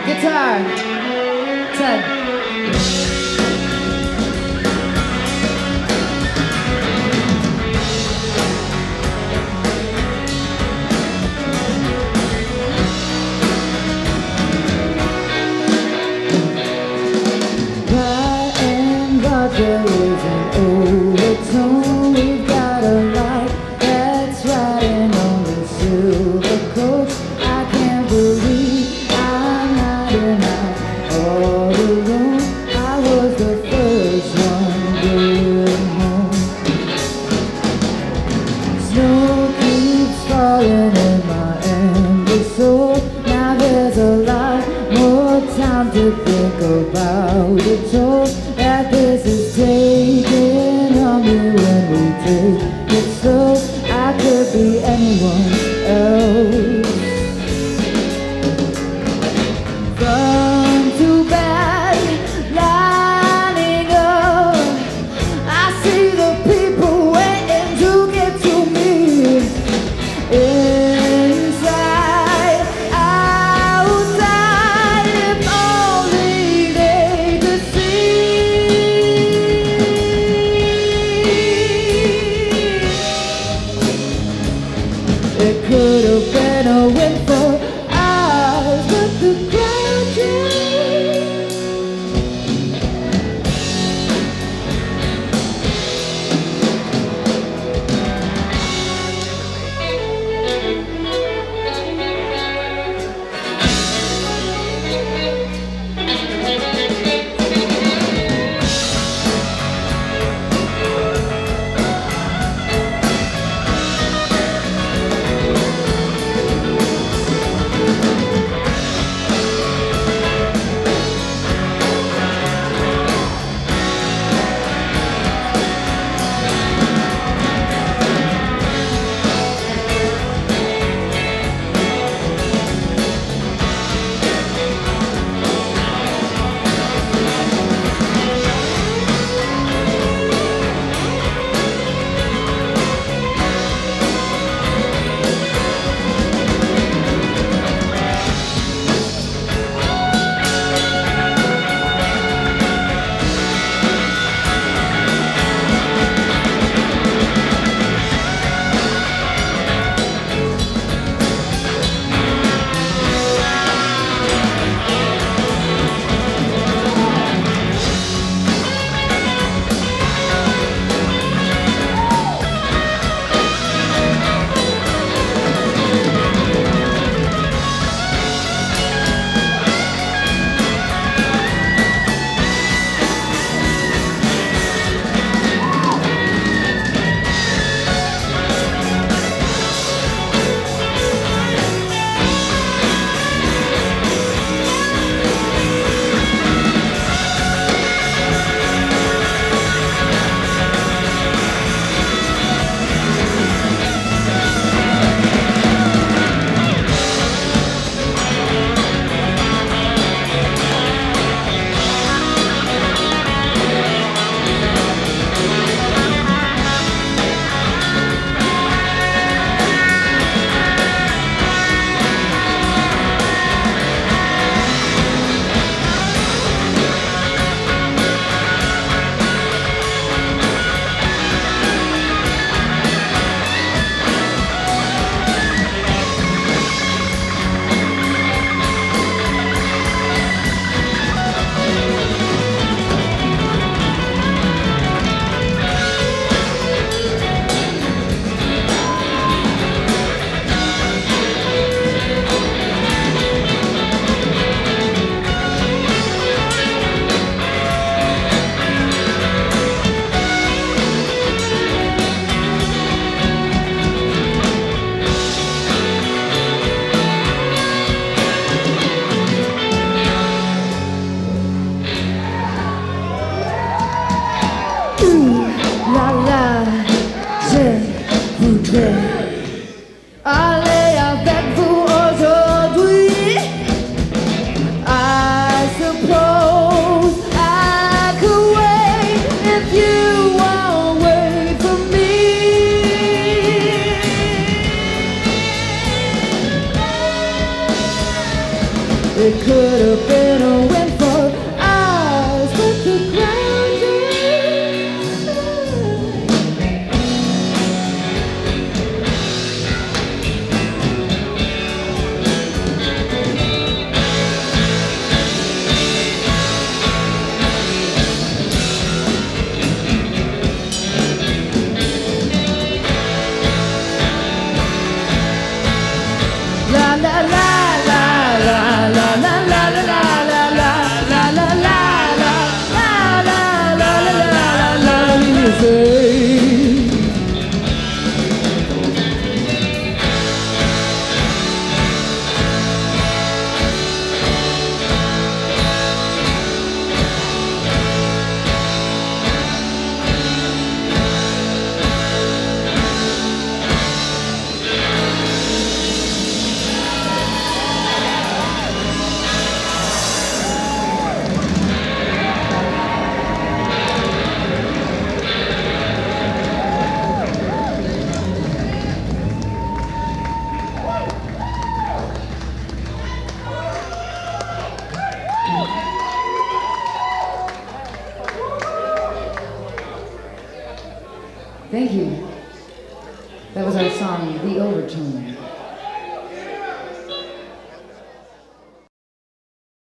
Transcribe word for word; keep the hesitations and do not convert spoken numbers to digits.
Guitar, Ted. Pie and vodka is an overtone. We've got a light that's riding on the silver coach. I can't believe I'm not enough all alone. I was the first one going home. Snow keeps falling in my anger soul. Now there's a lot more time to think about the toll that this is taking. It could have been a win for us, but the ground is la la la. Thank you. That was our song, The Overtone.